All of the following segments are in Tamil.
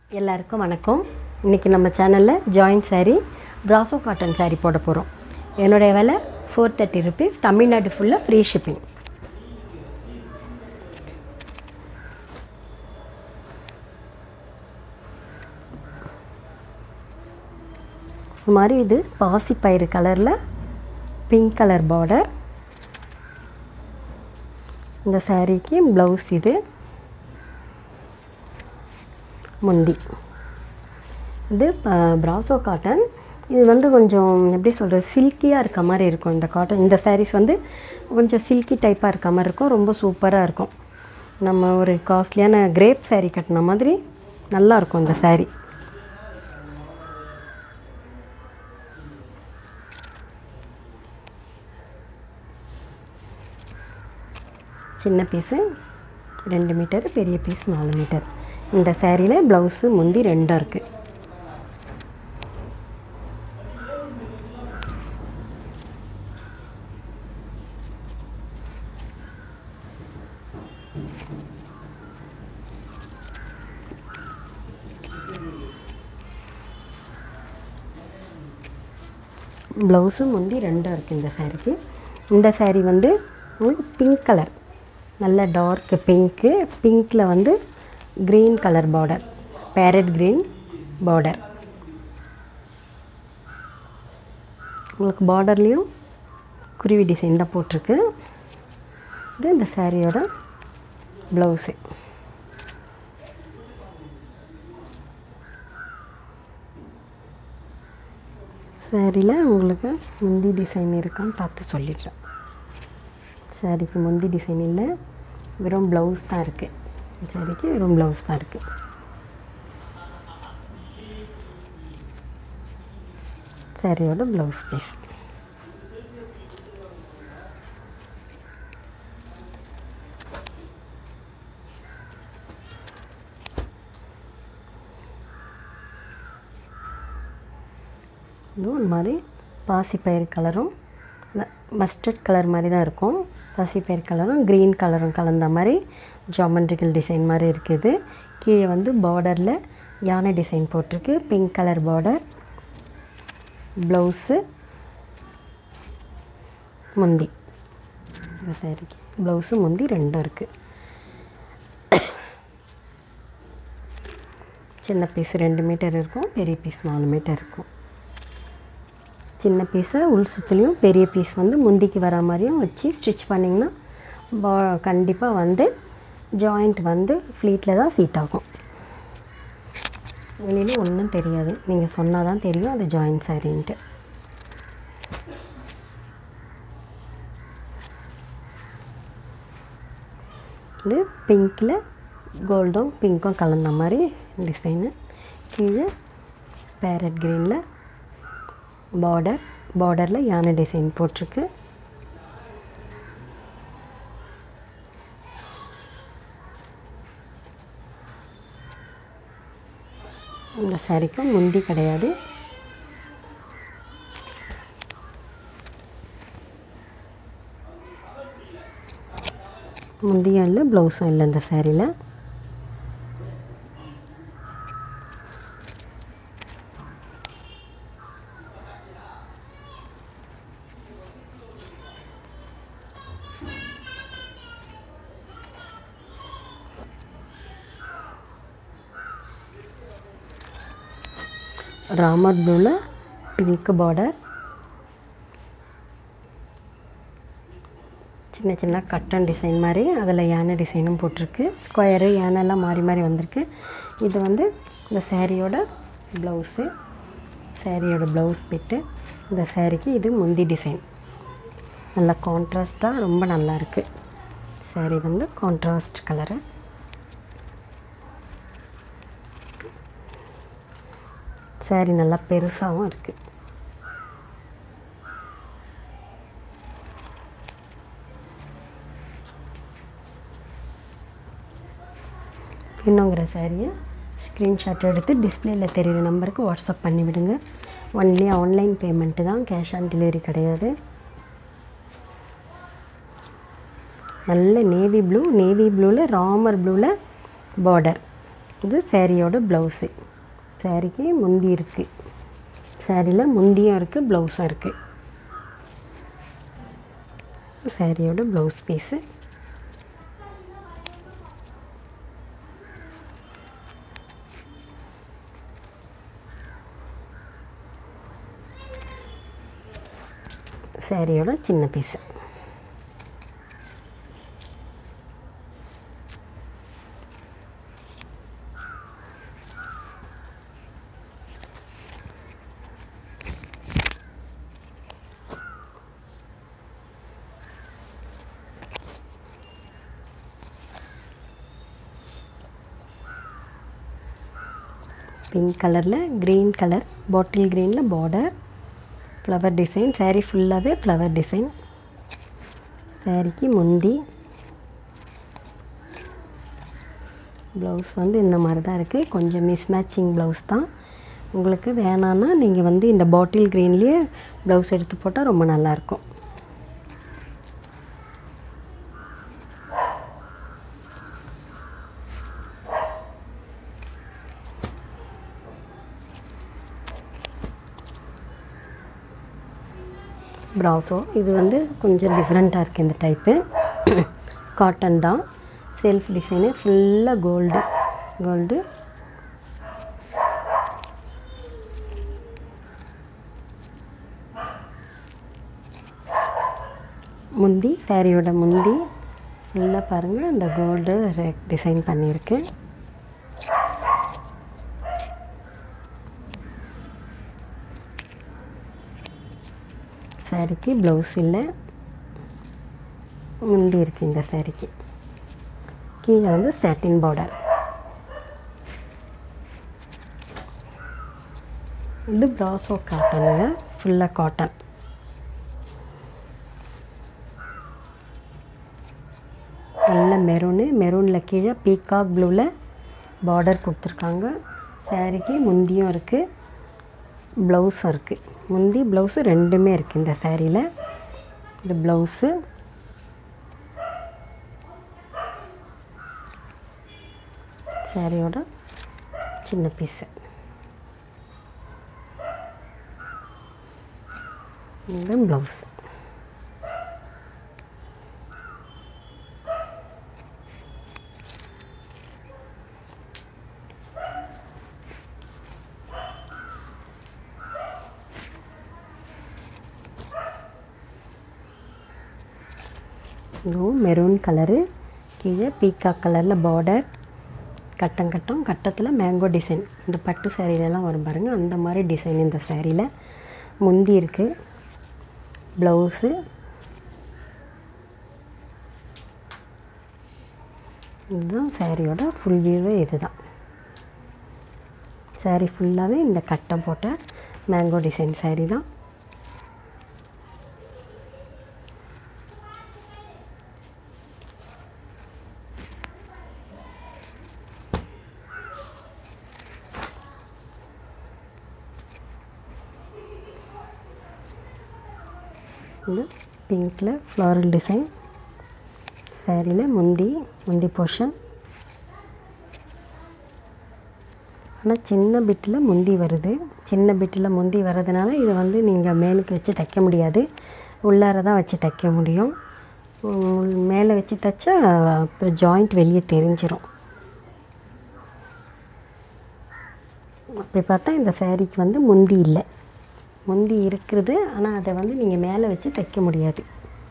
எல்லாருக்கும் வணக்கம். இன்றைக்கி நம்ம சேனலில் joint saree Brasso Cotton saree போட போகிறோம். என்னுடைய விலை 430 rupees. தமிழ்நாடு ஃபுல்லாக ஃப்ரீ ஷிப்பிங். இது மாதிரி இது பாசிப்பயிறு கலரில் பிங்க் கலர் பார்டர். இந்த சாரீக்கு ப்ளவுஸ் இது முந்தி. இது பிராசோ காட்டன். இது வந்து கொஞ்சம் எப்படி சொல்கிறது, சில்கியாக இருக்க மாதிரி இருக்கும். இந்த காட்டன் இந்த சாரீஸ் வந்து கொஞ்சம் சில்கி டைப்பாக இருக்க மாதிரி இருக்கும். ரொம்ப சூப்பராக இருக்கும். நம்ம ஒரு காஸ்ட்லியான கிரேப் சாரீ கட்டின மாதிரி நல்லாயிருக்கும் இந்த சாரீ. சின்ன பீஸு 2 மீட்டர், பெரிய பீஸ் 4 மீட்டர். இந்த சாரியில் ப்ளவுஸு முந்தி ரெண்டாக இருக்குது. ப்ளவுஸு முந்தி ரெண்டாக இருக்குது இந்த சாரீக்கு. இந்த சாரீ வந்து பிங்க் கலர், நல்ல டார்க் பிங்க்கு. பிங்க்கில் வந்து green colour border, parrot green border. உங்களுக்கு பார்டர்லேயும் குருவி டிசைன் தான் போட்டிருக்கு. இது இந்த சாரியோட ப்ளவுஸு. சாரியில் உங்களுக்கு முந்தி டிசைன் இருக்கான்னு பார்த்து சொல்லிடுறேன். சாரிக்கு முந்தி டிசைன் இல்லை, வெறும் ப்ளவுஸ் தான் இருக்குது. சாரிக்கு வெறும் ப்ளவுஸ் தான் இருக்குது. சாரியோட ப்ளவுஸ் பீஸ். இது ஒரு மாதிரி பாசிப்பயிறு கலரும் மஸ்டர்ட் கலர் மாதிரி தான் இருக்கும். பாசிப்பயிறு கலரும் க்ரீன் கலரும் கலந்த மாதிரி ஜாமெண்ட்ரிக்கல் டிசைன் மாதிரி இருக்குது. கீழே வந்து பார்டரில் யானை டிசைன் போட்டிருக்கு. Pink colour border. ப்ளவுஸு முந்தி. இந்த சாரிக்கு ப்ளவுஸு முந்தி ரெண்டும் இருக்குது. சின்ன பீஸ் 2 மீட்டர் இருக்கும், பெரிய பீஸ் 4 மீட்டர் இருக்கும். சின்ன பீஸை உள் சுற்றுலையும், பெரிய பீஸ் வந்து முந்திக்கு வர மாதிரியும் வச்சு ஸ்டிச் பண்ணிங்கன்னா கண்டிப்பாக வந்து ஜாயிண்ட் வந்து ஃப்ளீட்டில் தான் சீட் ஆகும். வெளியில் ஒன்றும் தெரியாது, நீங்கள் சொன்னால் தான் தெரியும் அது ஜாயிண்ட் சாரின்ட்டு. இது பிங்க்கில் கோல்டும் பிங்க்கும் கலந்த மாதிரி டிசைனு. கீழே பேரட் க்ரீனில் பார்டரில் யானை டிசைன் போட்டிருக்கு. இந்த சாரிக்கும் முந்தி கிடையாது. முந்தியும் இல்லை, ப்ளவுஸும் இல்லை இந்த சாரியில். ராமர் ப்ளூவில் பிங்க் பார்டர். சின்ன சின்ன கட்டன் டிசைன் மாதிரி, அதில் யானை டிசைனும் போட்டிருக்கு. ஸ்கொயரு யானைலாம் மாறி மாறி வந்திருக்கு. இது வந்து இந்த சாரியோட ப்ளவுஸு. சாரியோட ப்ளவுஸ் பிட்டு. இந்த சாரிக்கு இது முந்தி டிசைன். நல்லா கான்ட்ராஸ்ட்டாக ரொம்ப நல்லாயிருக்கு. சாரி வந்து கான்ட்ராஸ்ட் கலரு. சாரி நல்லா பெருசாகவும் இருக்குது. இன்னுங்கிற சாரியை ஸ்க்ரீன்ஷாட் எடுத்து டிஸ்பிளேயில் தெரிகிற நம்பருக்கு வாட்ஸ்அப் பண்ணிவிடுங்க. ஒன்லி ஆன்லைன் பேமெண்ட்டு தான், கேஷ் ஆன் டெலிவரி கிடையாது. நல்ல நேவி ப்ளூவில் ராமர் ப்ளூவில் பார்டர். இது சாரியோட ப்ளவுஸு. சாரிக்கு முந்தி இருக்குது. சாரியில் முந்தியும் இருக்குது, ப்ளவுஸும் இருக்குது. சாரியோட ப்ளவுஸ் பீஸு. சாரியோட சின்ன பீஸு. பிங்க் கலரில் க்ரீன் கலர், பாட்டில் க்ரீனில் பார்டர், ஃப்ளவர் டிசைன். சாரீ ஃபுல்லாகவே ஃப்ளவர் டிசைன். சாரிக்கு முந்தி. ப்ளவுஸ் வந்து இந்த மாதிரி தான் இருக்குது. கொஞ்சம் மிஸ்மேட்சிங் ப்ளவுஸ் தான். உங்களுக்கு வேணான்னா நீங்கள் வந்து இந்த பாட்டில் க்ரீன்லேயே ப்ளவுஸ் எடுத்து போட்டால் ரொம்ப நல்லாயிருக்கும். ப்ராசோ இது வந்து கொஞ்சம் டிஃப்ரெண்ட்டாக இருக்குது. இந்த டைப்பு காட்டன் தான். செல்ஃப் டிசைனு, ஃபுல்லாக கோல்டு. முந்தி, சாரியோட முந்தி ஃபுல்லாக பாருங்கள், இந்த கோல்டு டிசைன் பண்ணியிருக்கு. சாரிக்கு ப்ளவுஸ் இல்லை, முந்தி இருக்குது இந்த சாரிக்கு. கீழே வந்து சாட்டின் பார்டர். இது பிராசோ காட்டனுங்க, ஃபுல்லாக காட்டன். நல்ல மெரூனில் கீழே பீகாக் ப்ளூவில் பார்டர் கொடுத்துருக்காங்க. சாரிக்கு முந்தியும் இருக்குது, ப்ளவுஸும் இருக்குது. முந்தி ப்ளவுஸு ரெண்டுமே இருக்குது இந்த சாரியில். இது ப்ளவுஸு. சாரியோட சின்ன பீஸு. இது ப்ளவுஸு. இதுவும் மெரூன் கலரு, கீழே பீகாக் கலரில் பார்டர், கட்டத்தில் மேங்கோ டிசைன். இந்த பட்டு சாரிலெலாம் வரும் பாருங்கள், அந்த மாதிரி டிசைன் இந்த சாரியில். முந்தி இருக்குது, ப்ளவுஸு. இதுதான் சாரியோட ஃபுல் வியூவே. இது தான் சாரி ஃபுல்லாகவே இந்த கட்டம் போட்ட மேங்கோ டிசைன் சாரி தான். இது பிங்க்கில் ஃப்ளாரல் டிசைன். சாரியில் முந்தி போர்ஷன். ஆனால் சின்ன பிட்டில் முந்தி வருது. சின்ன பிட்டில் முந்தி வர்றதுனால இதை வந்து நீங்கள் மேலுக்கு வச்சு தைக்க முடியாது, உள்ளார தான் வச்சு தைக்க முடியும். மேலே வச்சு தைச்சா அப்புறம் ஜாயிண்ட் வெளியே தெரிஞ்சிடும். அப்படி பார்த்தா இந்த சாரிக்கு வந்து முந்தி இல்லை. முந்தி இருக்கிறது, ஆனால் அதை வந்து நீங்கள் மேலே வச்சு தைக்க முடியாது,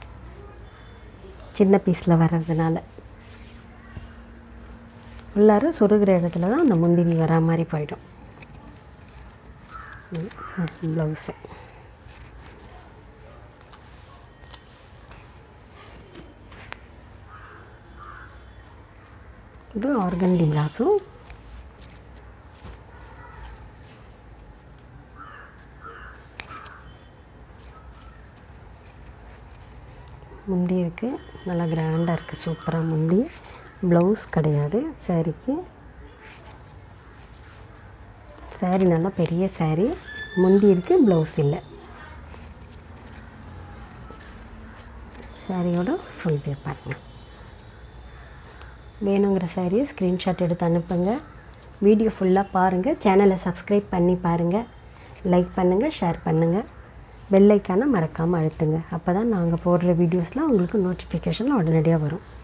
சின்ன பீஸில் வர்றதுனால. உள்ளார சொருகிற இடத்துல தான் அந்த முந்தி வரா மாதிரி போயிடும். ப்ளவுஸு. இது ஆர்கண்டி பிராஸோ. முந்தி இருக்குது, நல்லா கிராண்டாக இருக்குது, சூப்பராக முந்தி. ப்ளவுஸ் கிடையாது சாரிக்கு. சாரி நல்லா பெரிய சாரி, முந்தி இருக்குது, ப்ளவுஸ் இல்லை. சாரியோட ஃபுல் வியூ பாருங்கள். வேணுங்கிற சாரியை ஸ்க்ரீன்ஷாட் எடுத்து அனுப்புங்க. வீடியோ ஃபுல்லாக பாருங்கள். சேனலை சப்ஸ்கிரைப் பண்ணி பாருங்கள். லைக் பண்ணுங்கள், ஷேர் பண்ணுங்கள். பெல் ஐக்கானை மறக்காமல் அழுத்துங்க. அப்போ தான் நாங்கள் போடுற வீடியோஸ்லாம் உங்களுக்கு நோட்டிஃபிகேஷன் உடனடியாக வரும்.